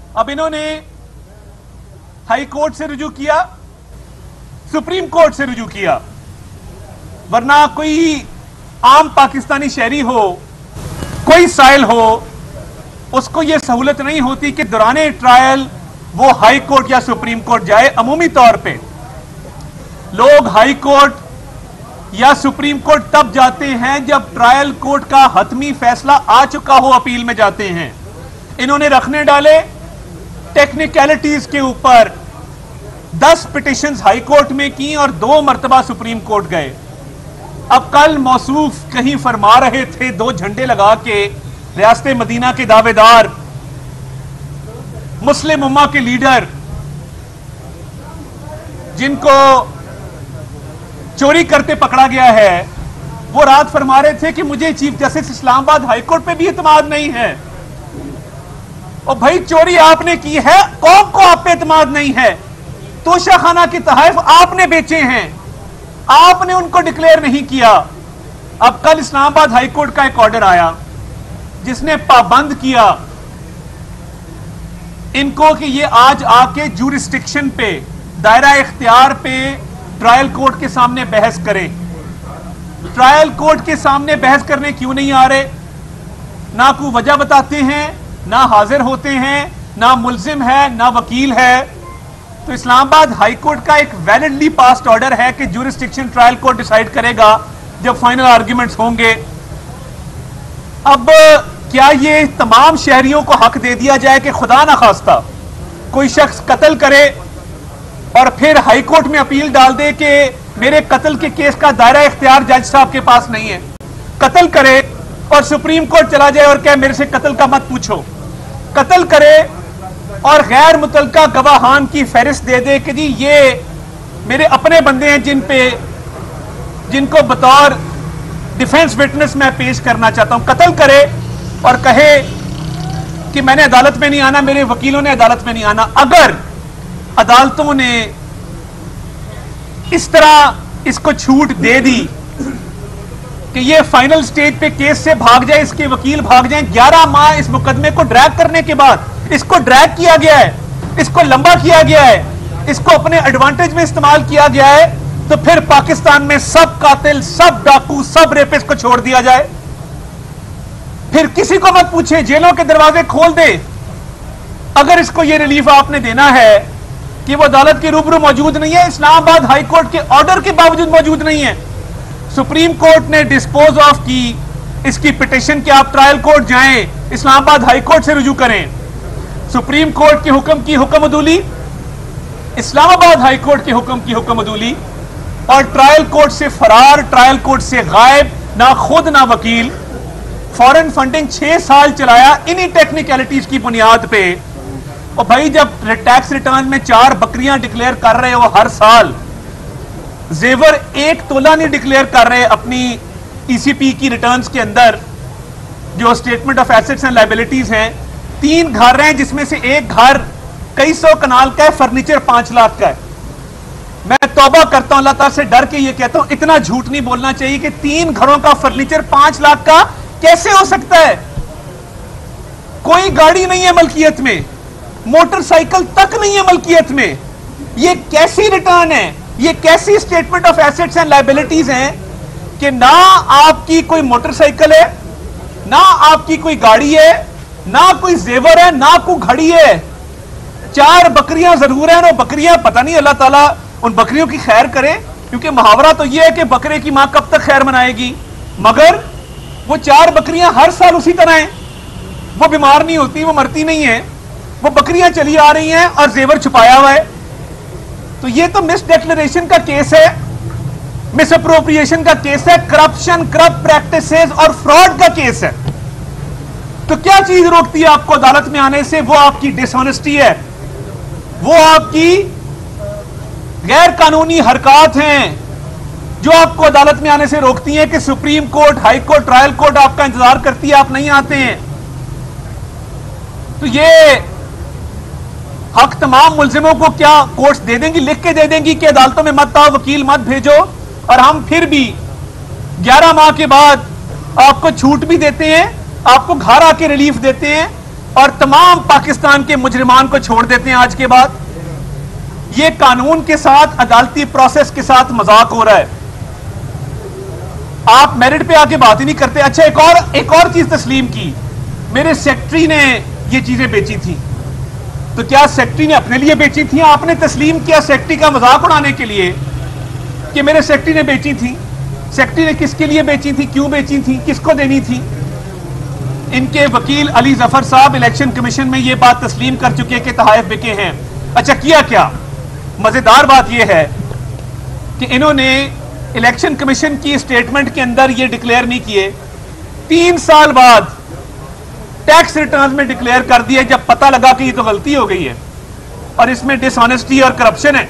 अब इन्होंने high court से रुजू किया, सुप्रीम कोर्ट से रुजू किया, वरना कोई आम पाकिस्तानी शहरी हो, कोई साइल हो, उसको यह सहूलत नहीं होती कि दौराने ट्रायल वो हाई कोर्ट या सुप्रीम कोर्ट जाए। अमूमी तौर पे लोग हाई कोर्ट या सुप्रीम कोर्ट तब जाते हैं जब ट्रायल कोर्ट का हतमी फैसला आ चुका हो, अपील में जाते हैं। इन्होंने रखने डाले टेक्निकलिटीज के ऊपर। 10 पिटिशंस हाई कोर्ट में की और 2 मर्तबा सुप्रीम कोर्ट गए। अब कल मौसूफ कहीं फरमा रहे थे 2 झंडे लगा के, रियासत मदीना के दावेदार, मुस्लिम उम्मा के लीडर, जिनको चोरी करते पकड़ा गया है, वो रात फरमा रहे थे कि मुझे chief justice Islamabad high court पे भी एतमाद नहीं है। और भाई चोरी आपने की है, कौम को आप पे एतमाद नहीं है। तोशाखाना के तहफ आपने बेचे हैं, आपने उनको डिक्लेयर नहीं किया। अब कल इस्लामाबाद हाई कोर्ट का एक ऑर्डर आया जिसने पाबंद किया इनको कि ये आज आके जूरिस्डिक्शन पे, दायरा इख्तियार पे ट्रायल कोर्ट के सामने बहस करें। ट्रायल कोर्ट के सामने बहस करने क्यों नहीं आ रहे? ना कोई वजह बताते हैं, ना हाजिर होते हैं, ना मुल्जिम है, ना वकील है। तो इस्लामाबाद हाई कोर्ट का एक वैलिडली पास्ड ऑर्डर है कि जूरिस्डिक्शन ट्रायल कोर्ट डिसाइड करेगा जब फाइनल आर्ग्यूमेंट्स होंगे। अब क्या ये तमाम शहरियों को हक दे दिया जाए कि खुदा ना खास्ता कोई शख्स कत्ल करे और फिर हाई कोर्ट में अपील डाल दे कि मेरे कत्ल के केस का दायरा इख्तियार जज साहब के पास नहीं है, कत्ल करे और सुप्रीम कोर्ट चला जाए और कहे मेरे से कत्ल का मत पूछो, कत्ल करे और गैर मुतल्लका गवाहान की फहरिस्त दे दे कि जी ये मेरे अपने बंदे हैं जिनको बतौर डिफेंस विटनेस मैं पेश करना चाहता हूं। कत्ल करे और कहे कि मैंने अदालत में नहीं आना, मेरे वकीलों ने अदालत में नहीं आना। अगर अदालतों ने इस तरह इसको छूट दे दी कि ये फाइनल स्टेज पे केस से भाग जाए, इसके वकील भाग जाएं, 11 माह इस मुकदमे को ड्रैग करने के बाद इसको ड्रैग किया गया है, इसको लंबा किया गया है, इसको अपने एडवांटेज में इस्तेमाल किया गया है, तो फिर पाकिस्तान में सब कातिल, सब डाकू, सब रेपिस्ट को छोड़ दिया जाए? फिर किसी को मत पूछे, जेलों के दरवाजे खोल दे। अगर इसको ये रिलीफ आपने देना है कि वो अदालत के रूबरू मौजूद नहीं है, इस्लामाबाद हाई कोर्ट के ऑर्डर के बावजूद मौजूद नहीं है, सुप्रीम कोर्ट ने डिस्पोज ऑफ की इसकी पिटिशन कि आप ट्रायल कोर्ट जाएं, इस्लामाबाद हाई कोर्ट से रुजू करें। सुप्रीम कोर्ट के हुक्म की हुक्म अदूली, इस्लामाबाद हाई कोर्ट के हुक्म की हुक्म अदूली, और ट्रायल कोर्ट से फरार, ट्रायल कोर्ट से गायब, ना खुद ना वकील। फॉरेन फंडिंग 6 साल चलाया इन्हीं टेक्निकलिटीज की बुनियाद पे। और भाई जब टैक्स रिटर्न में 4 बकरियां डिक्लेयर कर रहे हो हर साल, जेवर 1 तोला नहीं डिक्लेयर कर रहे अपनी ईसीपी की रिटर्न्स के अंदर, जो statement of assets and liabilities हैं, 3 घर हैं जिसमें से एक घर कई सौ कनाल का है, फर्नीचर 5 लाख का है। मैं तौबा करता हूं, अल्लाह ताला से डर के ये कहता हूं, इतना झूठ नहीं बोलना चाहिए कि 3 घरों का फर्नीचर 5 लाख का कैसे हो सकता है? कोई गाड़ी नहीं है मलकियत में, मोटरसाइकिल तक नहीं है मलकियत में। ये कैसी रिटर्न है? ये कैसी statement of assets and liabilities हैं कि ना आपकी कोई मोटरसाइकिल है, ना आपकी कोई गाड़ी है, ना कोई जेवर है, ना कोई घड़ी है। 4 बकरियां जरूर हैं, और बकरियां पता नहीं, अल्लाह ताला उन बकरियों की खैर करे, क्योंकि मुहावरा तो यह है कि बकरे की मां कब तक खैर मनाएगी। मगर वो 4 बकरियां हर साल उसी तरह हैं, वो बीमार नहीं होती, वो मरती नहीं है, वो बकरियां चली आ रही हैं और जेवर छुपाया हुआ है। तो ये तो मिस डिक्लेरेशन का केस है, मिस अप्रोप्रिएशन का केस है, करप्शन, करप्ट प्रैक्टिसेस और फ्रॉड का केस है। तो क्या चीज रोकती है आपको अदालत में आने से? वो आपकी डिसऑनेस्टी है, वो आपकी गैर कानूनी हरकत हैं जो आपको अदालत में आने से रोकती हैं कि supreme court, high court, trial court आपका इंतजार करती है, आप नहीं आते हैं। तो ये हक तमाम मुल्जिमों को क्या कोर्ट्स दे देंगी, लिख के दे देंगी कि अदालतों में मत आओ, वकील मत भेजो, और हम फिर भी 11 माह के बाद आपको छूट भी देते हैं, आपको घर आके रिलीफ देते हैं, और तमाम पाकिस्तान के मुजरिमान को छोड़ देते हैं आज के बाद। ये कानून के साथ, अदालती प्रोसेस के साथ मजाक हो रहा है। आप मेरिट पे आके बात ही नहीं करते। अच्छा, एक और चीज तस्लीम की, मेरे सेक्रेटरी ने ये चीजें बेची थी, तो क्या सेक्रेटरी ने अपने लिए बेची थी? आपने तस्लीम किया सेक्रेटरी का मजाक उड़ाने के लिए कि मेरे सेक्रेटरी ने बेची थी। सेक्रेटरी ने किसके लिए बेची थी, क्यों बेची थी, किसको देनी थी? इनके वकील अली जफर साहब इलेक्शन कमीशन में ये बात तस्लीम कर चुके हैं कि तहाइफ बिके हैं। अच्छा, किया क्या? मजेदार बात यह है कि इन्होंने इलेक्शन कमीशन की स्टेटमेंट के अंदर ये डिक्लेयर नहीं किए, 3 साल बाद टैक्स रिटर्न में डिक्लेयर कर दिया जब पता लगा कि ये तो गलती हो गई है और इसमें डिसऑनेस्टी और करप्शन है।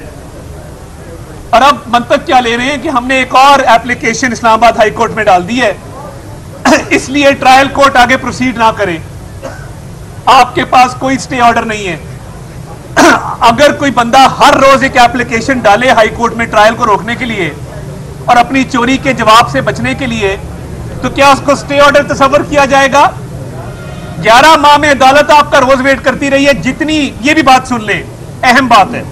और अब मंतक क्या ले रहे हैं कि हमने एक और एप्लीकेशन इस्लामाबाद हाई कोर्ट में डाल दी है, इसलिए ट्रायल कोर्ट आगे प्रोसीड ना करे। आपके पास कोई स्टे ऑर्डर नहीं है। अगर कोई बंदा हर रोज एक एप्लीकेशन डाले हाई कोर्ट में ट्रायल को रोकने के लिए और अपनी चोरी के जवाब से बचने के लिए, तो क्या उसको स्टे ऑर्डर तस्वर किया जाएगा? 11 माह में अदालत आपका रोज वेट करती रही है। जितनी, ये भी बात सुन लें, अहम बात है,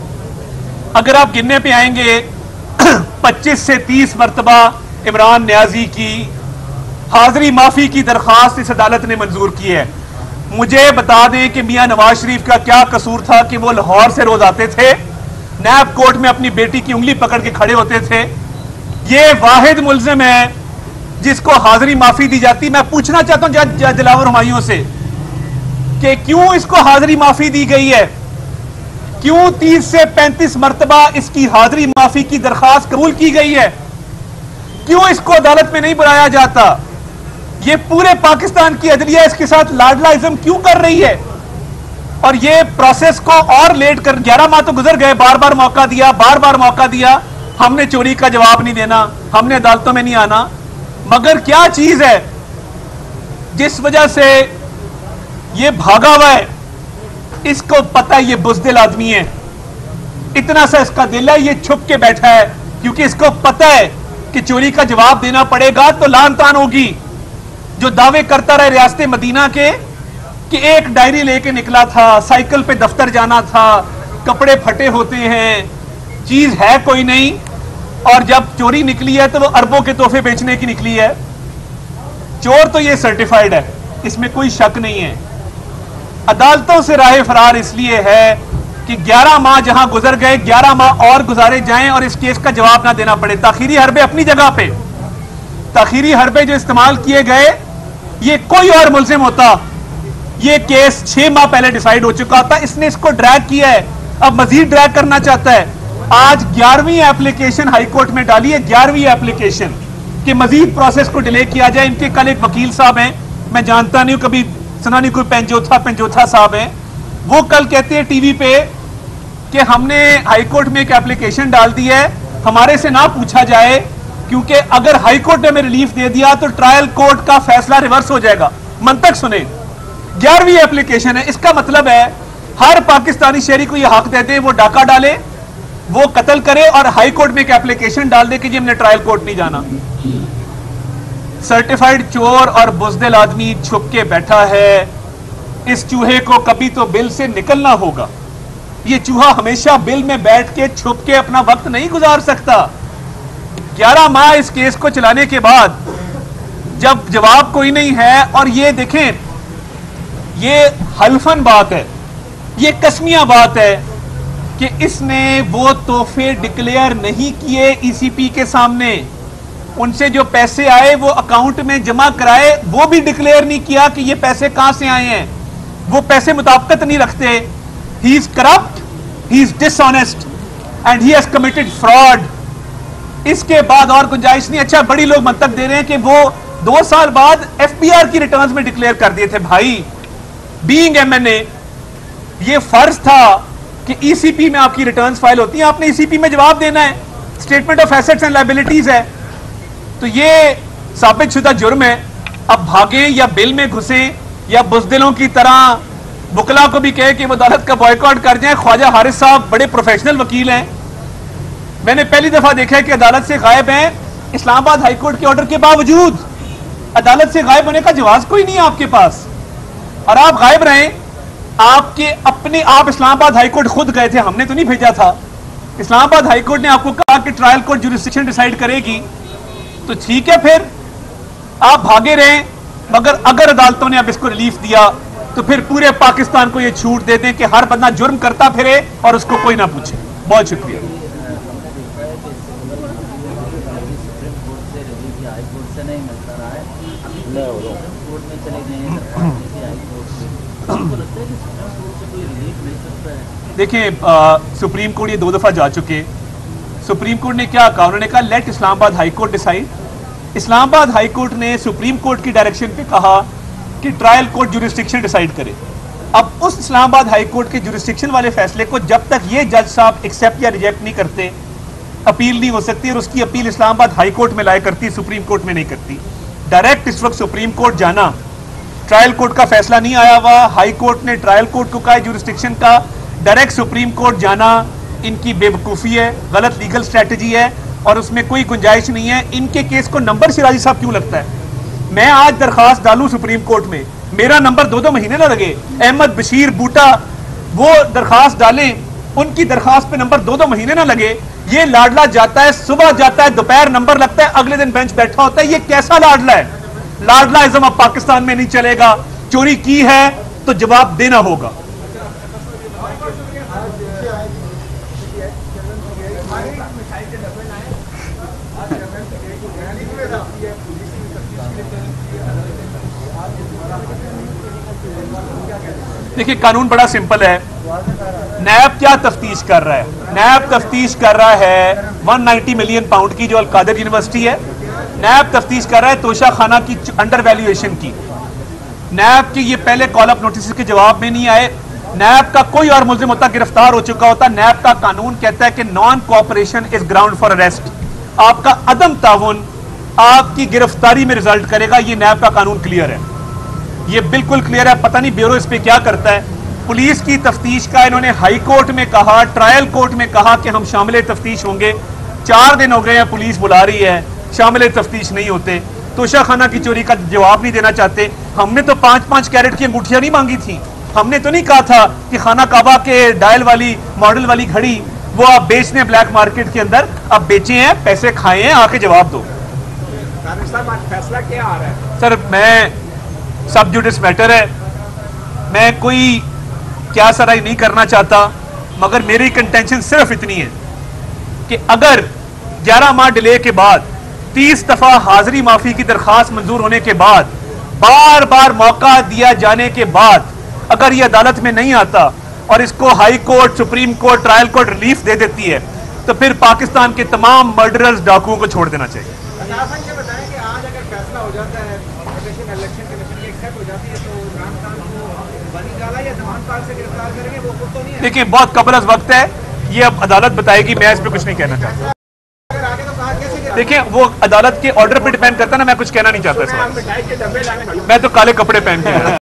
अगर आप गिनने पे आएंगे 25 से 30 मरतबा इमरान न्याजी की हाजिरी माफी की दरखास्त इस अदालत ने मंजूर की है। मुझे बता दें कि मियां नवाज शरीफ का क्या कसूर था कि वो लाहौर से रोज आते थे, नैब कोर्ट में अपनी बेटी की उंगली पकड़ के खड़े होते थे। ये वाहिद मुल्जिम है जिसको हाजिरी माफी दी जाती। मैं पूछना चाहता हूं जज दिलावर हुमायूं से कि क्यों इसको हाजिरी माफी दी गई है? क्यों 30 से 35 मरतबा इसकी हाजिरी माफी की दरखास्त कबूल की गई है? क्यों इसको अदालत में नहीं बुलाया जाता? ये पूरे पाकिस्तान की अदलिया इसके साथ लाडलाइज्म क्यों कर रही है? और ये प्रोसेस को और लेट कर, 11 माह तो गुजर गए, बार बार मौका दिया, बार बार मौका दिया, हमने चोरी का जवाब नहीं देना, हमने अदालतों में नहीं आना। मगर क्या चीज है जिस वजह से ये भागा हुआ है? इसको पता है ये बुज़दिल आदमी है, इतना सा इसका दिल है, ये छुप के बैठा है क्योंकि इसको पता है कि चोरी का जवाब देना पड़ेगा तो लान तान होगी। जो दावे करता रहे रियासत मदीना के कि एक डायरी लेके निकला था, साइकिल पे दफ्तर जाना था, कपड़े फटे होते हैं, चीज है कोई नहीं, और जब चोरी निकली है तो वो अरबों के तोहफे बेचने की निकली है। चोर तो ये सर्टिफाइड है, इसमें कोई शक नहीं है। अदालतों से राह फरार इसलिए है कि 11 माह जहां गुजर गए, 11 माह और गुजारे जाएं और इस केस का जवाब ना देना पड़े। ताखीरी हरबे अपनी जगह पे, ताखीरी हरबे जो इस्तेमाल किए गए, ये कोई और मुल्जिम होता, ये केस 6 माह पहले डिसाइड हो चुका था। इसने इसको ड्रैग किया है, अब मजीद ड्रैग करना चाहता है। आज 11वीं एप्लीकेशन हाईकोर्ट में डाली है, 11वीं एप्लीकेशन कि मजीद प्रोसेस को डिले किया जाए। इनके कल एक वकील साहब हैं, मैं जानता नहीं हूं, कभी सुना नहीं, कोई पेंजोथा साहब हैं, वो कल कहते हैं टीवी पे कि हमने हाईकोर्ट में एक एप्लीकेशन डाल दी है, हमारे से ना पूछा जाए, क्योंकि अगर हाईकोर्ट ने हमें रिलीफ दे दिया तो ट्रायल कोर्ट का फैसला रिवर्स हो जाएगा। मंतक सुने, 11वीं एप्लीकेशन है, इसका मतलब है हर पाकिस्तानी शहरी को यह हक देते हैं वो डाका डाले, वो कत्ल करे और हाई कोर्ट में एक एप्लीकेशन डाल दे कि जी हमने ट्रायल कोर्ट नहीं जाना। सर्टिफाइड चोर और बुज़दिल आदमी छुप के बैठा है। इस चूहे को कभी तो बिल से निकलना होगा। ये चूहा हमेशा बिल में बैठ के छुप के अपना वक्त नहीं गुजार सकता। 11 माह इस केस को चलाने के बाद जब जवाब कोई नहीं है, और ये देखें, ये हल्फन बात है, ये कसमिया बात है कि इसने वो तोहफे डिक्लेयर नहीं किए ईसीपी के सामने, उनसे जो पैसे आए वो अकाउंट में जमा कराए, वो भी डिक्लेयर नहीं किया कि ये पैसे कहां से आए हैं, वो पैसे मुताबिकत नहीं रखते। He is corrupt, he is dishonest and he has committed fraud. इसके बाद और गुंजाइश नहीं। अच्छा, बड़ी लोग मंतक दे रहे हैं कि वो 2 साल बाद एफबीआर की रिटर्न्स में डिक्लेयर कर दिए थे। भाई, बीइंग एमएनए, ये फर्ज था कि ईसीपी में आपकी रिटर्न्स फाइल होती हैं, आपने ईसीपी में जवाब देना है, statement of assets and liabilities है, तो ये साबित शुदा जुर्म है। अब भागे या बिल में घुसे या बुज़दिलों की तरह बुकला को भी कहे कि वो अदालत का बॉयकॉट कर जाए। ख्वाजा हारिस साहब बड़े प्रोफेशनल वकील हैं, मैंने पहली दफा देखा है कि अदालत से गायब हैं, इस्लामाबाद हाईकोर्ट के ऑर्डर के बावजूद अदालत से गायब होने का जवाब कोई नहीं है आपके पास। और आप गायब रहे। आपके अपने आप इस्लामाबाद हाईकोर्ट खुद गए थे, हमने तो नहीं भेजा था। इस्लामाबाद हाईकोर्ट ने आपको कहा कि ट्रायल कोर्ट जुरिस्डिक्शन डिसाइड करेगी, तो ठीक है, फिर आप भागे रहे। मगर अगर अदालतों ने अब इसको रिलीफ दिया तो फिर पूरे पाकिस्तान को ये छूट दे दें कि हर बंदा जुर्म करता फिरे और उसको कोई ना पूछे। बहुत शुक्रिया। देखिए, सुप्रीम कोर्ट ये 2 दफा जा चुके। सुप्रीम कोर्ट ने क्या कहा, उन्होंने कहा let Islamabad high court decide. Islamabad high court ने सुप्रीम कोर्ट की डायरेक्शन पे कहा कि ट्रायल कोर्ट जुरिस्डिक्शन डिसाइड करे। अब उस इस्लामाबाद हाई कोर्ट के जुरिस्डिक्शन वाले फैसले को जब तक ये जज साहब एक्सेप्ट या रिजेक्ट नहीं करते, अपील नहीं हो सकती, और उसकी अपील इस्लामाबाद हाई कोर्ट में लाया करती, सुप्रीम कोर्ट में नहीं करती। डायरेक्ट इस वक्त सुप्रीम कोर्ट जाना, ट्रायल कोर्ट का फैसला नहीं आया हुआ, हाई कोर्ट ने ट्रायल कोर्ट को कहा जुरिस्डिक्शन का, डायरेक्ट सुप्रीम कोर्ट जाना इनकी बेवकूफ़ी है, गलत लीगल स्ट्रैटेजी है और उसमें कोई गुंजाइश नहीं है। इनके केस को नंबर सिराजी साहब क्यों लगता है? मैं आज दरखास्त डालूं सुप्रीम कोर्ट में, मेरा नंबर 2-2 महीने ना लगे। अहमद बशीर बूटा वो दरखास्त डालें, उनकी दरखास्त पे नंबर 2-2 महीने ना लगे। ये लाडला जाता है, सुबह जाता है, दोपहर नंबर लगता है, अगले दिन बेंच बैठा होता है। ये कैसा लाडला है? लाडलाइज्म अब पाकिस्तान में नहीं चलेगा। चोरी की है तो जवाब देना होगा। देखिए, कानून बड़ा सिंपल है। नैब क्या तफ्तीश कर रहा है? नैब तफ्तीश कर रहा है 190 मिलियन पाउंड की जो अलकादर यूनिवर्सिटी है। नैब तफ्तीश कर रहा है तोशा खाना की अंडर वैल्यूएशन की। नैब के ये पहले कॉल अप नोटिस के जवाब में नहीं आए। नैब का कोई और मुल्जिम होता गिरफ्तार हो चुका होता। नैब का कानून कहता है कि non cooperation is ground for arrest. आपका अदम ताउन आपकी गिरफ्तारी में रिजल्ट करेगा। ये नैब का कानून क्लियर है, ये बिल्कुल क्लियर है। पता नहीं ब्यूरो इस पे क्या करता है। पुलिस की तफ्तीश का इन्होंने हाई कोर्ट में कहा, ट्रायल कोर्ट में कहा कि हम शामिल तफ्तीश होंगे। 4 दिन हो गए हैं, पुलिस बुला रही है, शामिल तफ्तीश नहीं होते। तोशा खाना की चोरी का जवाब नहीं देना चाहते। हमने तो 5-5 कैरेट की अंगूठियां नहीं मांगी थी। हमने तो नहीं कहा था कि खाना काबा के डायल वाली मॉडल वाली घड़ी वो आप बेचने ब्लैक मार्केट के अंदर, आप बेचे हैं, पैसे खाए हैं, आके जवाब दो। फैसला क्या आ रहा है? सर, मैं सब जुडिस मैटर है, मैं कोई क्या सराई नहीं करना चाहता, मगर मेरी कंटेंशन सिर्फ इतनी है कि अगर 11 माह डिले के बाद 30 दफा हाजिरी माफी की दरखास्त मंजूर होने के बाद, बार बार मौका दिया जाने के बाद अगर ये अदालत में नहीं आता और इसको high court, supreme court, trial court relief दे देती है, तो फिर पाकिस्तान के तमाम मर्डरर्स, डाकुओं को छोड़ देना चाहिए। बताएं कि आज अगर फैसला हो जाता है, इलेक्शन कमीशन की एक्सेप्ट हो जाती है, तो इमरान खान को बनी गाला या जमान पार्क से गिरफ्तार करेंगे, वो खुद तो नहीं है। देखिए, बहुत कबल अज वक्त है, ये अब अदालत बताएगी, मैं इस पर कुछ नहीं कहना चाहता। देखिए, वो अदालत के ऑर्डर पे डिपेंड करता है ना, मैं कुछ कहना नहीं चाहता। मैं तो काले कपड़े पहन के